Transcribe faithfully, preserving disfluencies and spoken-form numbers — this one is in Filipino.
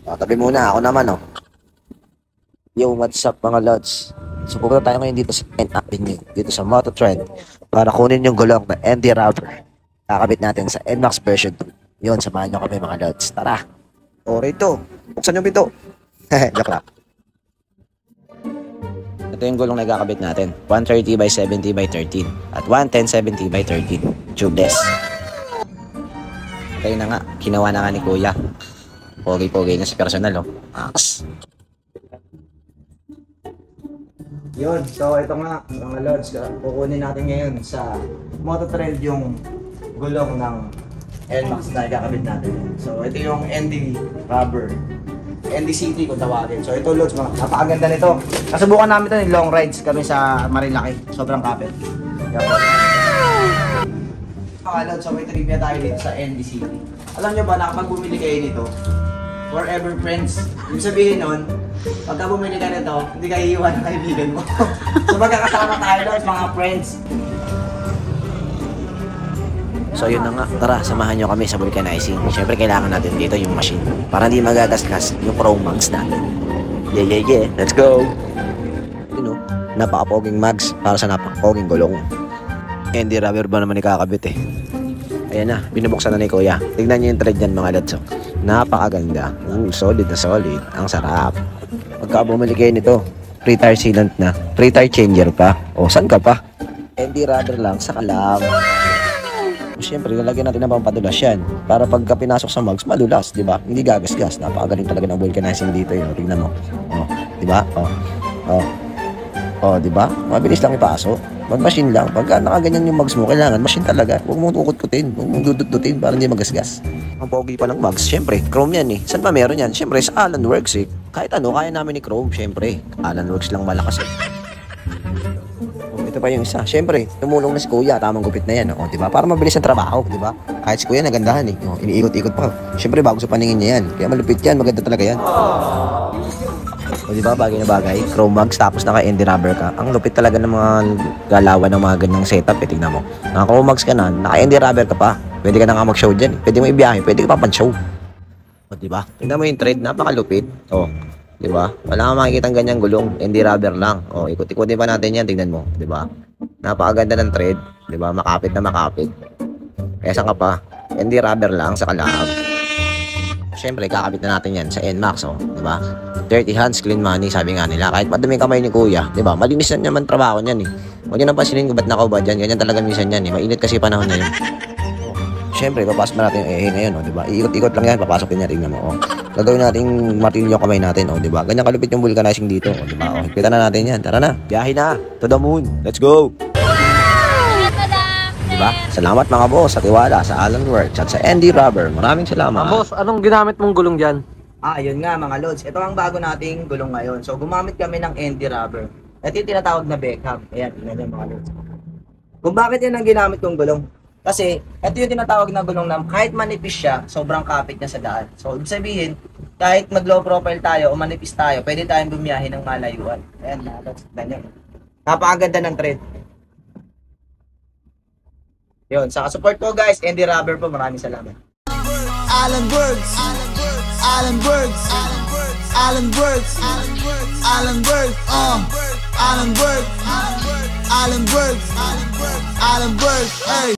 O, tabi muna. Ako naman, oh. Yo, what's up mga lods? So, pupunta tayo ngayon dito sa N Avenue, dito sa Mototrend, para kunin yung gulong na N D Rubber. Kakabit natin sa N MAX version two. Yun, samahan nyo kami mga lods. Tara! O, rito. Buksan nyo bito. Joke lang. Ito yung gulong na kakabit natin. one thirty by seventy by thirteen. At one ten seventy by thirteen. Tubeless. Ito na nga. Kinawa na nga ni Kuya. Pogi-pogi na si personal, oh. Aks. Yun, so ito nga mga lods, kukunin natin ngayon sa Mototrend yung gulong ng N MAX na ikakabit natin. So ito yung N D Rubber, N D City kung tawagin. So ito lods, mga napakaganda nito. Nasubukan namin ito yung long rides kami sa Marilaki, sobrang kapit. Yan po. Mga lods, so may trivia tayo dito sa N D City. Alam nyo ba na kapag bumili kayo nito, forever friends, ibig sabihin nun, pagka bumili ka nito, hindi ka iiwan ng kaibigan mo. So magkakasama tayo doon, mga friends. So yun na nga, tara, samahan nyo kami sa vulcanizing. Siyempre kailangan natin dito yung machine para hindi magagasgas yung chrome mags natin. Yeah, yeah, yeah, let's go! You know, napaka-poging mags para sa napaka-poging gulong. N D Rubber ba naman ikakabit eh. Ayan na, binubuksan na ni Kuya. Tignan nyo yung thread yan mga lods. Napakaganda. Ooh, solid na solid. Ang sarap. Pagka bumili kayo nito, free tire sealant na. Free tire changer pa. O, saan ka pa? N D Rubber lang, saka lang. Siyempre, lalagyan natin ng pampadulas yan. Para pagka pinasok sa mugs, madulas, di ba? Hindi gagasgas. Napakagaling talaga ng vulcanizing dito yun. Tignan mo. O, di ba? O, o. O, di ba? Mabilis lang ipasok. Mag-machine lang. Pagka nakaganyan yung mugs mo, kailangan machine talaga. Huwag mong tukot-kutin. Huwag mong dudut-dutin para hindi magasgas. Ang pogi pa ng mugs, syempre, chrome yan eh. Saan ba meron yan? Syempre, sa Allen Works eh. Kahit ano, kaya namin ni Chrome, syempre. Allen Works lang malakas eh. Oh, ito pa yung isa. Syempre, tumulong na si Kuya. Tamang gupit na yan. O, diba? Para mabilis ang trabaho, diba? Kahit si Kuya, nagandahan eh. O, iniikot-ikot pa. Syempre, bago sa paningin niya yan. Kaya malupit yan. Maganda talaga yan. O, diba? Bagay na bagay. Chrome mugs, tapos naka-N D Rubber ka. Ang lupit talaga ng mga galawan ng mga ganyang setup eh. Tignan mo. Naka-Chrome mugs ka na. Naka-N D Rubber ka pa. Pwede ka na nga mag-show dyan. Pwede mo ibiyahe. Pwede ka pa pan-show. O, diba? Tignan mo yung thread. Napakalupit. O, diba? Wala kang makikita ng ganyang gulong. N D Rubber lang. O, ikot-ikotin pa natin yan. Tignan mo. Diba? Napakaganda ng thread. Diba? Makapit na makapit. Kaya saan ka pa? N D Rubber lang sa kalahab. Siyempre, kakabit na natin yan sa N MAX. O, diba? Dirty hands, clean money. Sabi nga nila. Kahit madumi kamay ni Kuya. Diba? Malinis na naman trabaho niyan eh. Huwag nyo nang pansinin kung ba't nakaubad yan. Ganyan talaga minsan yan eh. Mainit kasi panahon na yun. Siyempre, papasok na natin yung ehe ngayon, o, diba? Iikot-ikot lang yan, papasok din yan, tingnan mo, o. Gagawin natin martilyo kamay natin, o, diba? Ganyan kalupit yung vulcanizing dito, o, diba? O, higpitan na natin yan, tara na, biyahe na, to the moon, let's go! Diba? Salamat mga boss sa tiwala, sa Allen Works, at sa N D Rubber, maraming salamat. Ah, boss, anong ginamit mong gulong dyan? Ah, yun nga mga lods, ito ang bago nating gulong ngayon. So, gumamit kami ng N D Rubber. Ito yung tinatawag na Beckham. Ayan, tingnan yung mga lods. Kung bakit yan ang ginamit kong gulong? Kasi, ito yung tinatawag na gulong na kahit manipis siya, sobrang kapit niya sa daan. So, ibig sabihin, kahit mag-low profile tayo o manipis tayo, pwede tayong bumiyahe ng malayuan. Ayan, that's ganyan. Napakaganda ng thread. Yun, sa support ko guys, N D Rubber po, maraming salamat. Allen Works, Allen Works, Allen Works, Allen Works, uh, Allen Works, Allen Works, Allen Works, hey.